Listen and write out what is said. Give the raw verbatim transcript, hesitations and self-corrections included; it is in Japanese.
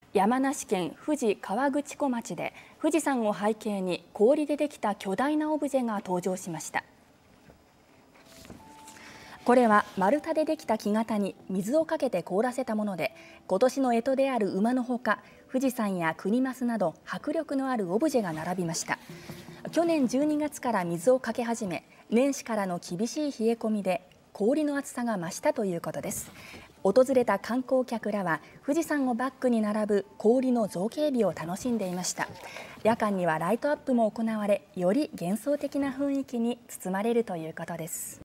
山梨県富士河口湖町で富士山を背景に氷でできた巨大なオブジェが登場しました。これは丸太でできた木型に水をかけて凍らせたもので、今年の干支である馬のほか、富士山やクニマスなど迫力のあるオブジェが並びました。去年じゅうにがつから水をかけ始め、年始からの厳しい冷え込みで氷の厚さが増したということです。訪れた観光客らは富士山をバックに並ぶ氷の造形美を楽しんでいました。夜間にはライトアップも行われ、より幻想的な雰囲気に包まれるということです。